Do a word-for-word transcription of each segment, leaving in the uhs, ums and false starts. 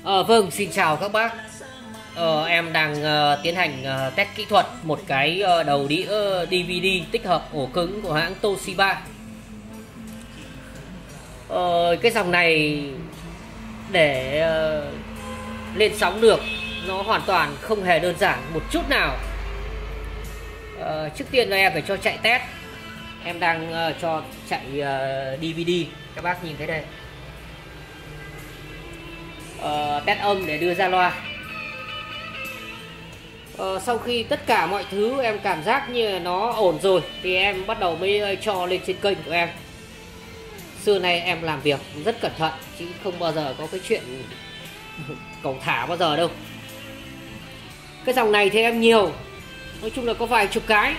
Ờ, vâng, xin chào các bác. Ờ, em đang uh, tiến hành uh, test kỹ thuật một cái uh, đầu đĩa đê vê đê tích hợp ổ cứng của hãng Toshiba. Ờ, cái dòng này để uh, lên sóng được nó hoàn toàn không hề đơn giản một chút nào. Uh, trước tiên là em phải cho chạy test. Em đang uh, cho chạy uh, đê vê đê, các bác nhìn thấy đây. Uh, test âm để đưa ra loa. uh, Sau khi tất cả mọi thứ em cảm giác như nó ổn rồi thì em bắt đầu mới cho lên trên kênh của em. Xưa nay em làm việc rất cẩn thận chứ không bao giờ có cái chuyện cẩu thả bao giờ đâu. Cái dòng này thì em nhiều, nói chung là có vài chục cái.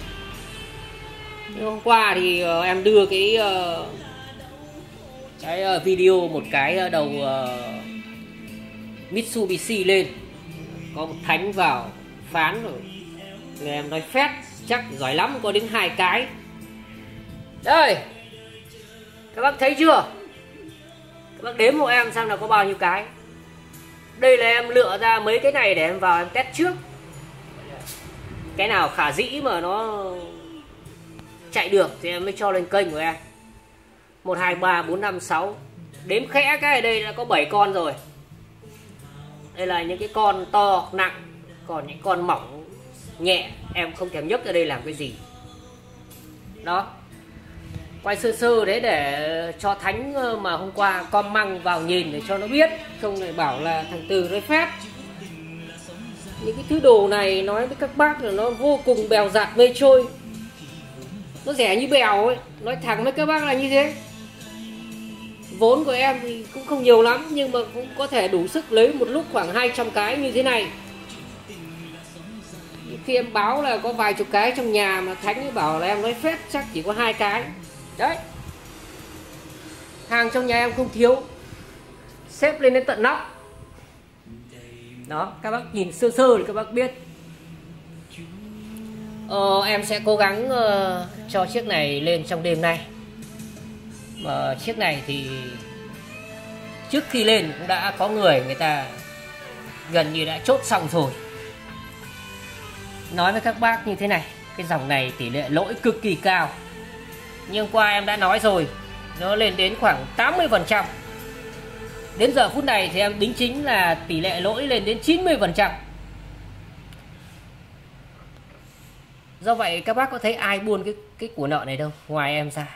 Nhưng hôm qua thì uh, em đưa cái uh, cái uh, video một cái đầu uh, Mitsubishi lên, có một thánh vào phán rồi, người em nói phét chắc giỏi lắm, có đến hai cái. Đây, các bác thấy chưa? Các bác đếm hộ em xem là có bao nhiêu cái. Đây là em lựa ra mấy cái này để em vào em test trước. Cái nào khả dĩ mà nó chạy được thì em mới cho lên kênh của em. Một, hai, ba, bốn, năm, sáu. Đếm khẽ cái ở đây là có bảy con rồi. Đây là những cái con to, nặng. Còn những con mỏng, nhẹ em không thèm nhấc ra đây làm cái gì. Đó. Quay sơ sơ đấy để cho Thánh mà hôm qua com măng vào nhìn để cho nó biết. Không lại bảo là thằng Từ nói phép. Những cái thứ đồ này nói với các bác là nó vô cùng bèo dạt mê trôi. Nó rẻ như bèo ấy. Nói thẳng với các bác là như thế. Vốn của em thì cũng không nhiều lắm, nhưng mà cũng có thể đủ sức lấy một lúc khoảng hai trăm cái như thế này. Khi em báo là có vài chục cái trong nhà mà Thánh bảo là em nói phép chắc chỉ có hai cái. Đấy. Hàng trong nhà em không thiếu, xếp lên đến tận nóc. Đó, các bác nhìn sơ sơ thì các bác biết. Ờ, em sẽ cố gắng uh, cho chiếc này lên trong đêm nay. Mà chiếc này thì trước khi lên cũng đã có người người ta gần như đã chốt xong rồi. Nói với các bác như thế này, cái dòng này tỷ lệ lỗi cực kỳ cao. Nhưng qua em đã nói rồi, nó lên đến khoảng tám mươi phần trăm. Đến giờ phút này thì em đính chính là tỷ lệ lỗi lên đến chín mươi phần trăm. Do vậy các bác có thấy ai buôn cái, cái của nợ này đâu, ngoài em ra.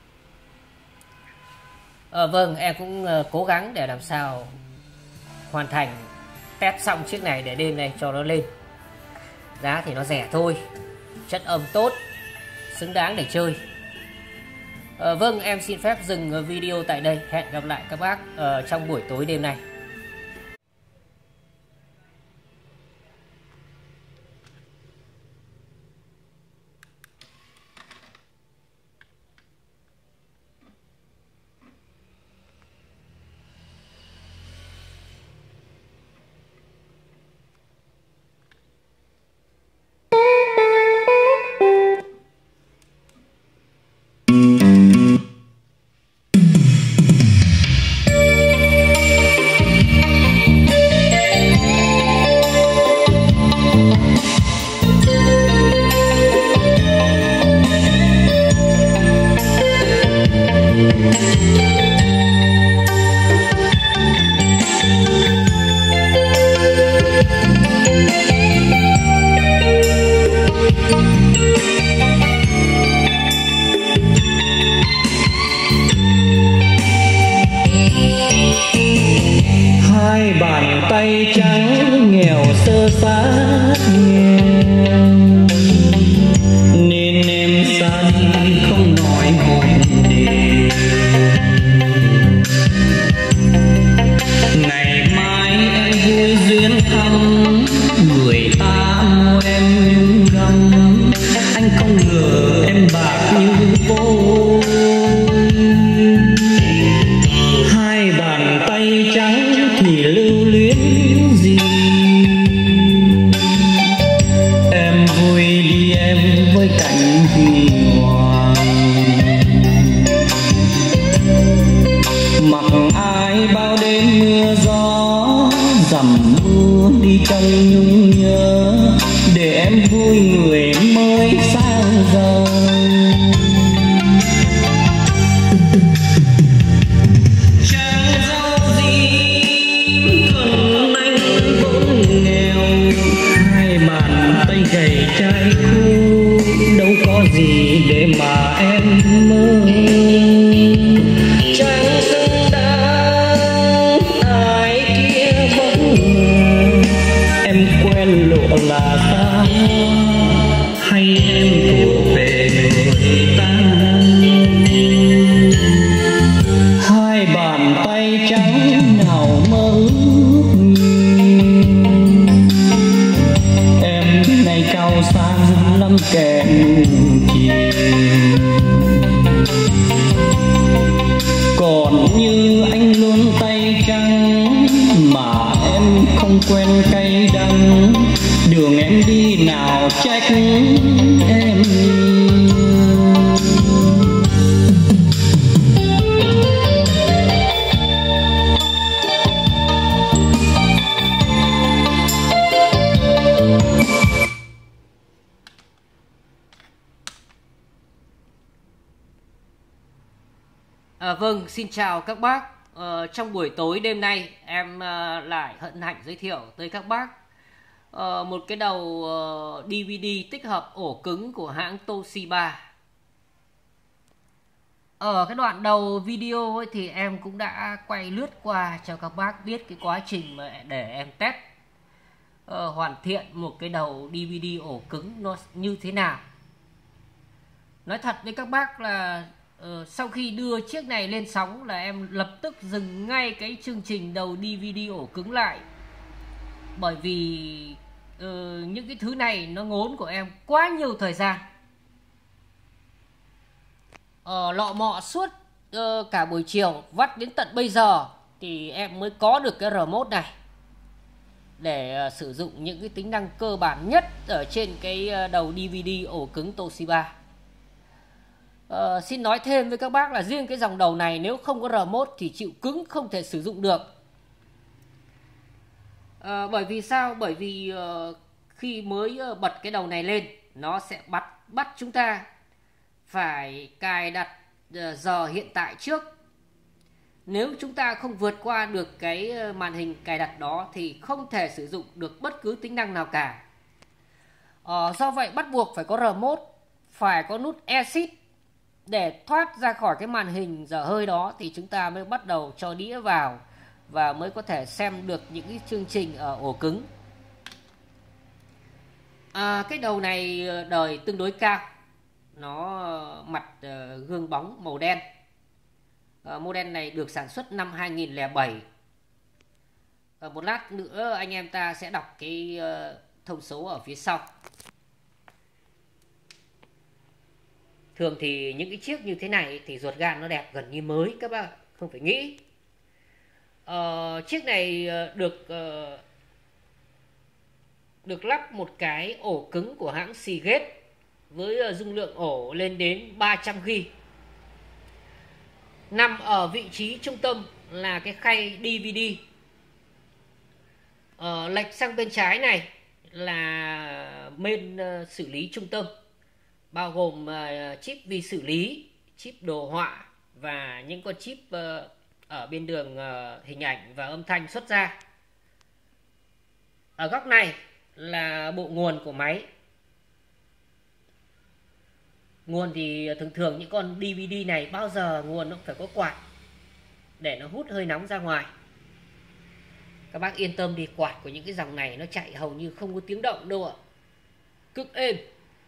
Ờ, vâng, em cũng uh, cố gắng để làm sao hoàn thành test xong chiếc này để đêm nay cho nó lên. Giá thì nó rẻ thôi, chất âm tốt, xứng đáng để chơi. Ờ, vâng, em xin phép dừng video tại đây. Hẹn gặp lại các bác uh, trong buổi tối đêm nay. Hai bàn tay trắng nghèo sơ sát nghèo, nên em xa đi không nói một điều. Ngày mai em vui duyên thăm, người ta mua em những gấm. Anh không ngờ em bạc như vôi. Hai bàn tay trắng thì lưu luyến gì. Em vui đi em với cảnh huy hoàng. Mặc ai bao đêm mưa gió vui trong nhung nhớ, để em vui người mới sang giàu. Chẳng giàu gì thuần anh vốn nghèo, hai bàn tay gầy chai khô, đâu có gì để mà em mơ. Chẳng xứng đáng ai kia vẫn mơ, em quen lộ là ta, hay em thuộc về người ta. Hai bàn tay trắng nào mơ ước nhìn, em này cao sang lắm kèm chìm. Còn như anh luôn tay trắng, mà em không quen cay đắng, đường em đi nào trách em. À, vâng, xin chào các bác. Ờ, trong buổi tối đêm nay em uh, lại hân hạnh giới thiệu tới các bác uh, một cái đầu uh, đê vê đê tích hợp ổ cứng của hãng Toshiba. Ở cái đoạn đầu video ấy thì em cũng đã quay lướt qua cho các bác biết cái quá trình mà để em test uh, hoàn thiện một cái đầu đê vê đê ổ cứng nó như thế nào. Nói thật với các bác là Uh, sau khi đưa chiếc này lên sóng là em lập tức dừng ngay cái chương trình đầu đê vê đê ổ cứng lại, bởi vì uh, những cái thứ này nó ngốn của em quá nhiều thời gian. uh, Lọ mọ suốt uh, cả buổi chiều vắt đến tận bây giờ thì em mới có được cái remote này để uh, sử dụng những cái tính năng cơ bản nhất ở trên cái uh, đầu đê vê đê ổ cứng Toshiba. Uh, xin nói thêm với các bác là riêng cái dòng đầu này nếu không có remote thì chịu cứng không thể sử dụng được. uh, Bởi vì sao? Bởi vì uh, khi mới uh, bật cái đầu này lên, nó sẽ bắt bắt chúng ta phải cài đặt uh, giờ hiện tại trước. Nếu chúng ta không vượt qua được cái uh, màn hình cài đặt đó thì không thể sử dụng được bất cứ tính năng nào cả. uh, Do vậy bắt buộc phải có remote, phải có nút exit để thoát ra khỏi cái màn hình dở hơi đó thì chúng ta mới bắt đầu cho đĩa vào và mới có thể xem được những cái chương trình ở ổ cứng. À, cái đầu này đời tương đối cao, nó mặt uh, gương bóng màu đen. uh, Model này được sản xuất năm hai nghìn lẻ bảy. uh, Một lát nữa anh em ta sẽ đọc cái uh, thông số ở phía sau. Thường thì những cái chiếc như thế này thì ruột gan nó đẹp gần như mới, các bác không phải nghĩ. ờ, Chiếc này được uh, được lắp một cái ổ cứng của hãng Seagate với uh, dung lượng ổ lên đến ba trăm gi ga bai. Nằm ở vị trí trung tâm là cái khay đê vê đê. uh, Lệch sang bên trái này là main uh, xử lý trung tâm, bao gồm uh, chip vi xử lý, chip đồ họa và những con chip uh, ở bên đường uh, hình ảnh và âm thanh xuất ra. Ở góc này là bộ nguồn của máy. Nguồn thì thường thường những con đê vê đê này bao giờ nguồn nó phải có quạt để nó hút hơi nóng ra ngoài. Các bác yên tâm đi, quạt của những cái dòng này nó chạy hầu như không có tiếng động đâu ạ, cực êm.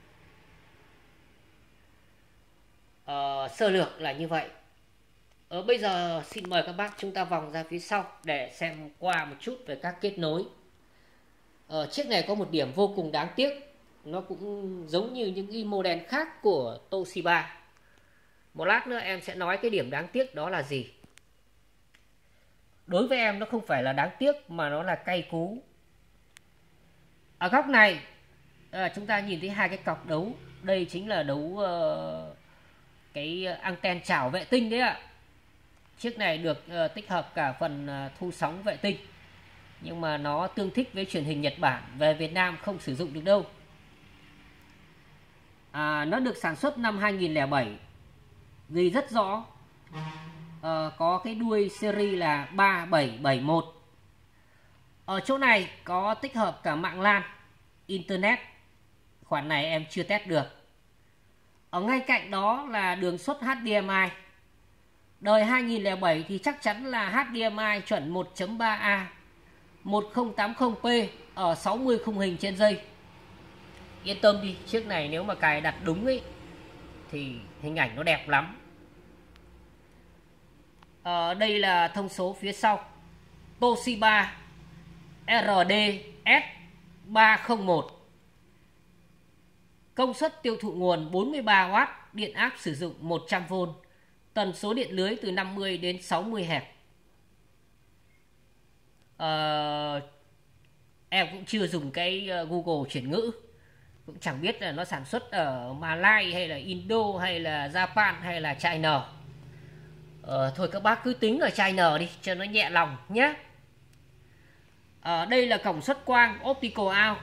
Ờ, sơ lược là như vậy. Ở bây giờ xin mời các bác chúng ta vòng ra phía sau để xem qua một chút về các kết nối. Ờ, chiếc này có một điểm vô cùng đáng tiếc, nó cũng giống như những cái model khác của Toshiba. Một lát nữa em sẽ nói cái điểm đáng tiếc đó là gì. Đối với em nó không phải là đáng tiếc mà nó là cay cú. Ở góc này à, chúng ta nhìn thấy hai cái cọc đấu. Đây chính là đấu uh, cái anten chảo vệ tinh đấy ạ. Chiếc này được uh, tích hợp cả phần uh, thu sóng vệ tinh. nhưng mà nó tương thích với truyền hình Nhật Bản, về Việt Nam không sử dụng được đâu. À, nó được sản xuất năm hai nghìn lẻ bảy, ghi rất rõ. À, có cái đuôi series là ba bảy bảy mốt. Ở chỗ này có tích hợp cả mạng LAN, Internet. Khoản này em chưa test được. Ở ngay cạnh đó là đường xuất H D M I. Đời hai nghìn lẻ bảy thì chắc chắn là H D M I chuẩn một chấm ba A một nghìn tám mươi p ở sáu mươi khung hình trên giây. Yên tâm đi, chiếc này nếu mà cài đặt đúng ấy thì hình ảnh nó đẹp lắm. Ở đây là thông số phía sau. Toshiba R D S ba không một. Công suất tiêu thụ nguồn bốn mươi ba oát, điện áp sử dụng một trăm vôn. Tần số điện lưới từ năm mươi đến sáu mươi héc. Ờ, em cũng chưa dùng cái Google chuyển ngữ, cũng chẳng biết là nó sản xuất ở Malai hay là Indo hay là Japan hay là China. Ờ, thôi các bác cứ tính ở China đi cho nó nhẹ lòng nhé. Ở đây là cổng xuất quang Optical Out.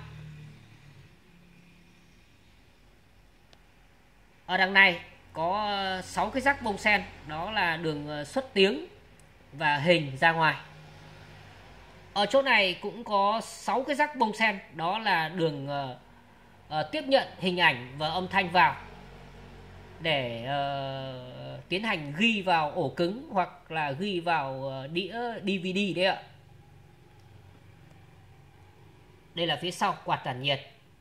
Ở đằng này có sáu cái jack bông sen, đó là đường xuất tiếng và hình ra ngoài. Ở chỗ này cũng có sáu cái jack bông sen, đó là đường uh, uh, tiếp nhận hình ảnh và âm thanh vào để uh, tiến hành ghi vào ổ cứng hoặc là ghi vào uh, đĩa D V D đấy ạ. Đây là phía sau quạt tản nhiệt.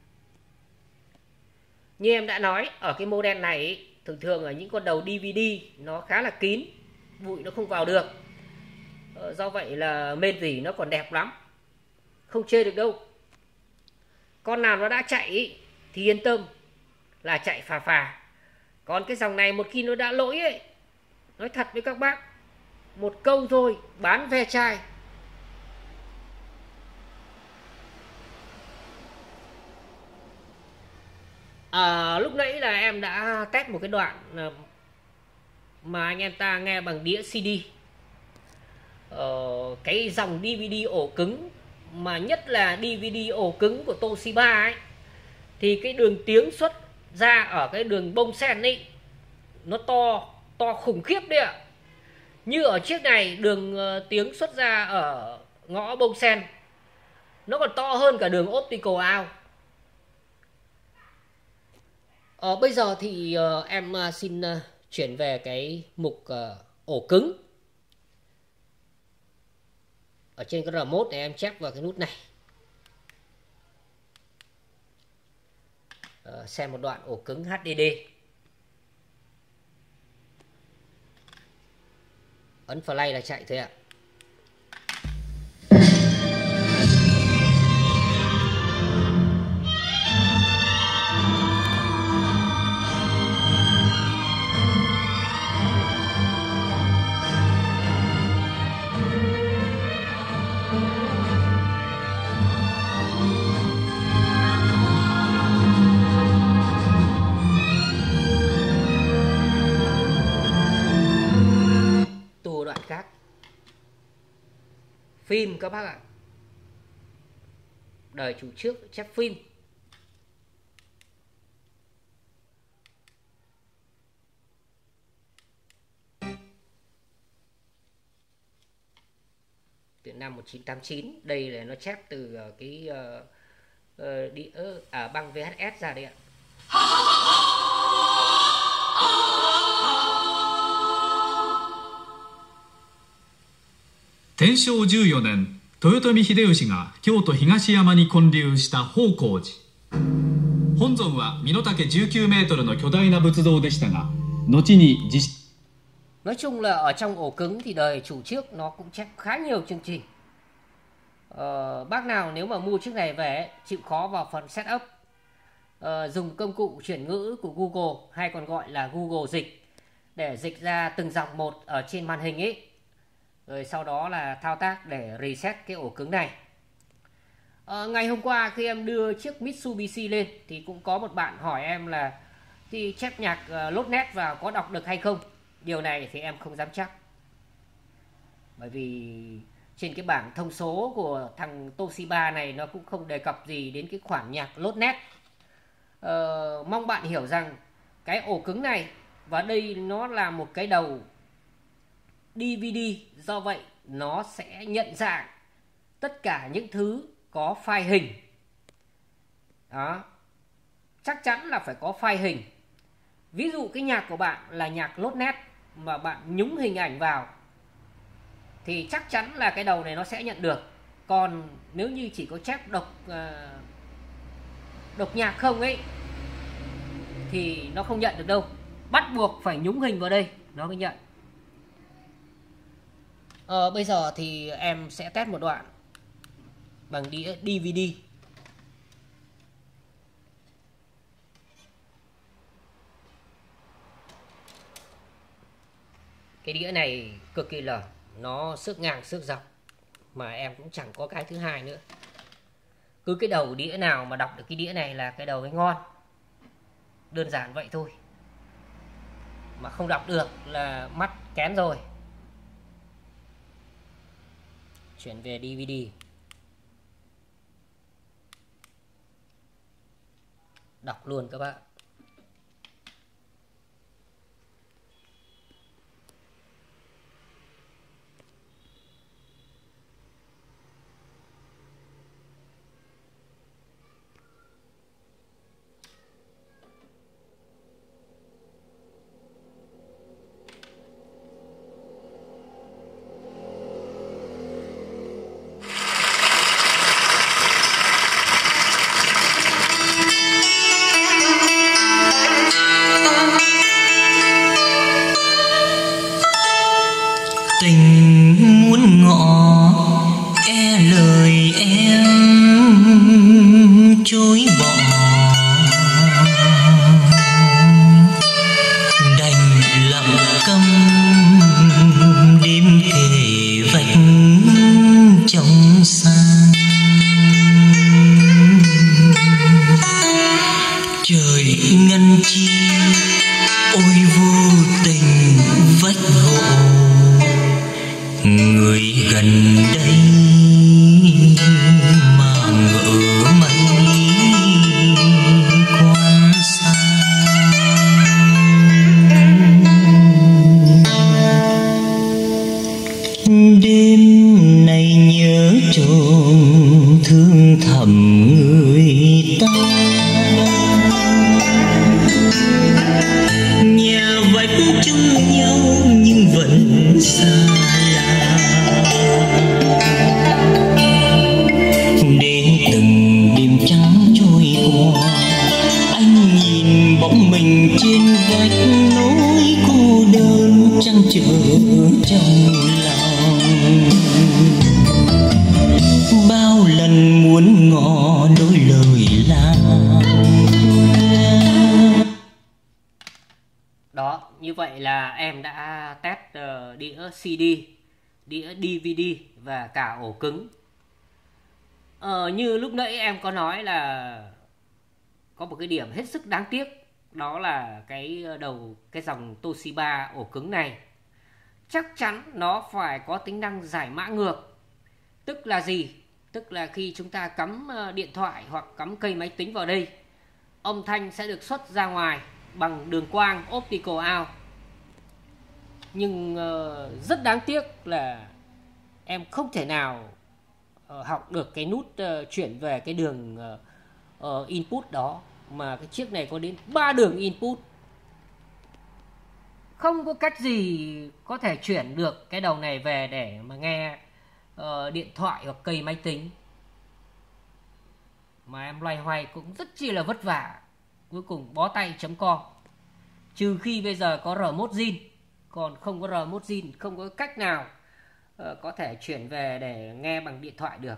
Như em đã nói, ở cái model này ý, thường thường ở những con đầu D V D nó khá là kín, bụi nó không vào được. ờ, Do vậy là main vỉ nó còn đẹp lắm, không chê được đâu. Con nào nó đã chạy ý, thì yên tâm là chạy phà phà. Còn cái dòng này một khi nó đã lỗi ấy, nói thật với các bác, một câu thôi, bán ve chai. À, lúc nãy là em đã test một cái đoạn mà anh em ta nghe bằng đĩa xê đê. ờ, Cái dòng D V D ổ cứng, mà nhất là D V D ổ cứng của Toshiba ấy, thì cái đường tiếng xuất ra ở cái đường bông sen ấy nó to, to khủng khiếp đấy ạ. Như ở chiếc này, đường tiếng xuất ra ở ngõ bông sen nó còn to hơn cả đường Optical Out. Ờ, bây giờ thì uh, em uh, xin uh, chuyển về cái mục uh, ổ cứng. Ở trên cái remote này em check vào cái nút này. Uh, xem một đoạn ổ cứng H D D. Ấn play là chạy thôi ạ. Phim các bác ạ, đời chủ trước chép phim. Từ năm một nghìn chín trăm tám mươi chín, đây là nó chép từ cái uh, uh, đĩa à, băng V H S ra đây ạ. 天正じゅうよねん、豊臣秀吉が京都東山に建立した宝光寺。本尊は身の丈じゅうきゅうメートルの巨大な仏像でしたが、後に実 Nói chung là ở trong ổ cứng thì đời chủ trước nó cũng chép khá nhiều chương trình. Ờ, bác nào nếu mà mua chiếc này về chịu khó vào phần setup, ờ, dùng công cụ chuyển ngữ của Google hay còn gọi là Google dịch để dịch ra từng dòng một ở trên màn hình ấy. Rồi sau đó là thao tác để reset cái ổ cứng này. Ờ, ngày hôm qua khi em đưa chiếc Mitsubishi lên thì cũng có một bạn hỏi em là thì chép nhạc uh, lốt nét vào có đọc được hay không. Điều này thì em không dám chắc, bởi vì trên cái bảng thông số của thằng Toshiba này nó cũng không đề cập gì đến cái khoản nhạc lốt nét. Ờ, mong bạn hiểu rằng cái ổ cứng này và đây nó là một cái đầu đê vê đê, do vậy nó sẽ nhận dạng tất cả những thứ có file hình. Đó, chắc chắn là phải có file hình. Ví dụ cái nhạc của bạn là nhạc lốt nét mà bạn nhúng hình ảnh vào thì chắc chắn là cái đầu này nó sẽ nhận được. Còn nếu như chỉ có chép độc độc nhạc không ấy thì nó không nhận được đâu. Bắt buộc phải nhúng hình vào đây nó mới nhận. Ờ, bây giờ thì em sẽ test một đoạn bằng đĩa đê vê đê. Cái đĩa này cực kỳ lởm, nó xước ngang xước dọc mà em cũng chẳng có cái thứ hai nữa. Cứ cái đầu đĩa nào mà đọc được cái đĩa này là cái đầu ấy ngon. Đơn giản vậy thôi. Mà không đọc được là mắt kén rồi. Chuyển về đê vê đê. Đọc luôn các bạn. Tình muốn ngỏ e lời em chối bỏ, đành lặng câm đêm kề vách trong xa. Trời ngân chi ôi vô tình vách hộ, người gần đây mà ngỡ mây quan xa. Đêm này nhớ chồng thương thầm người ta, nhà vách chung nhau nhưng vẫn xa. Đến từng đêm trắng trôi qua, anh nhìn bóng mình trên vách nỗi cô đơn trăn trở trong lòng. Bao lần muốn ngỏ đôi lời làm. Đó, như vậy là em đã test uh, đĩa xê đê, đĩa đê vê đê và cả ổ cứng. Ờ, như lúc nãy em có nói là có một cái điểm hết sức đáng tiếc, đó là cái đầu cái dòng Toshiba ổ cứng này chắc chắn nó phải có tính năng giải mã ngược. Tức là gì? Tức là khi chúng ta cắm điện thoại hoặc cắm cây máy tính vào đây, âm thanh sẽ được xuất ra ngoài bằng đường quang optical out. Nhưng uh, rất đáng tiếc là em không thể nào uh, học được cái nút uh, chuyển về cái đường uh, uh, input đó, mà cái chiếc này có đến ba đường input. Không có cách gì có thể chuyển được cái đầu này về để mà nghe uh, điện thoại hoặc cây máy tính. Mà em loay hoay cũng rất chi là vất vả, cuối cùng bó tay chấm com. Trừ khi bây giờ có remote zin, còn không có remote zin, không có cách nào uh, có thể chuyển về để nghe bằng điện thoại được.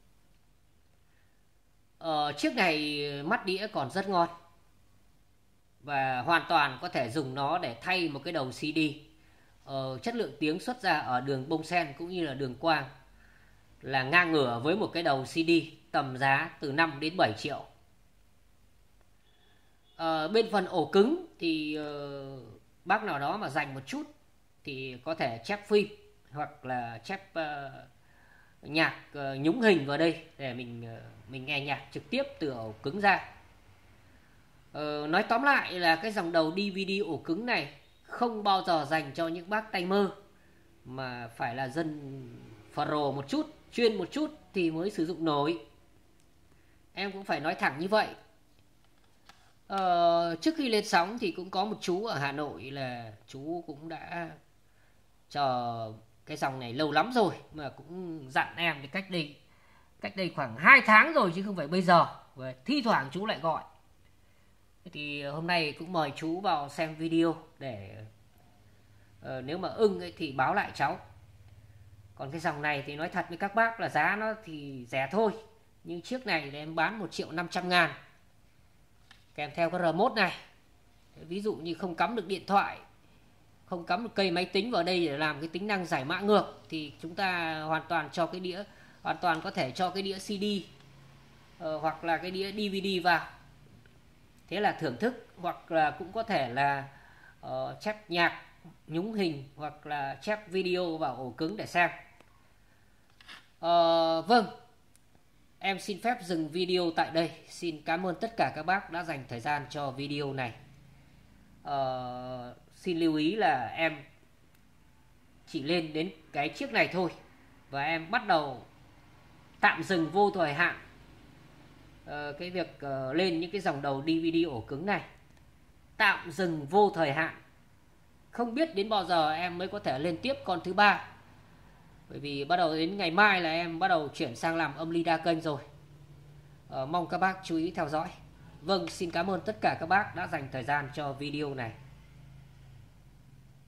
uh, Chiếc này mắt đĩa còn rất ngon và hoàn toàn có thể dùng nó để thay một cái đầu xê đê. uh, Chất lượng tiếng xuất ra ở đường bông sen cũng như là đường quang là ngang ngửa với một cái đầu xê đê tầm giá từ năm đến bảy triệu. Uh, bên phần ổ cứng thì uh, bác nào đó mà dành một chút thì có thể chép phim hoặc là chép uh, nhạc uh, nhúng hình vào đây để mình uh, mình nghe nhạc trực tiếp từ ổ cứng ra. uh, Nói tóm lại là cái dòng đầu đê vê đê ổ cứng này không bao giờ dành cho những bác tay mơ, mà phải là dân pro một chút, chuyên một chút thì mới sử dụng nổi. Em cũng phải nói thẳng như vậy. Ờ, trước khi lên sóng thì cũng có một chú ở Hà Nội là chú cũng đã chờ cái dòng này lâu lắm rồi, mà cũng dặn em thì cách đây cách đây khoảng hai tháng rồi chứ không phải bây giờ. Và thi thoảng chú lại gọi. Thì hôm nay cũng mời chú vào xem video để uh, nếu mà ưng ấy thì báo lại cháu. Còn cái dòng này thì nói thật với các bác là giá nó thì rẻ thôi, nhưng chiếc này thì em bán một triệu năm trăm ngàn kèm theo cái R một này. Ví dụ như không cắm được điện thoại, không cắm được cây máy tính vào đây để làm cái tính năng giải mã ngược, thì chúng ta hoàn toàn cho cái đĩa, hoàn toàn có thể cho cái đĩa xê đê uh, hoặc là cái đĩa đê vê đê vào. Thế là thưởng thức, hoặc là cũng có thể là uh, chép nhạc, nhúng hình, hoặc là chép video vào ổ cứng để xem. Uh, vâng, em xin phép dừng video tại đây. Xin cảm ơn tất cả các bác đã dành thời gian cho video này. uh, Xin lưu ý là em chỉ lên đến cái chiếc này thôi, và em bắt đầu tạm dừng vô thời hạn uh, cái việc uh, lên những cái dòng đầu đê vê đê ổ cứng này. Tạm dừng vô thời hạn, không biết đến bao giờ em mới có thể lên tiếp con thứ ba. Bởi vì bắt đầu đến ngày mai là em bắt đầu chuyển sang làm âm ly đa kênh rồi. uh, Mong các bác chú ý theo dõi. Vâng, xin cảm ơn tất cả các bác đã dành thời gian cho video này.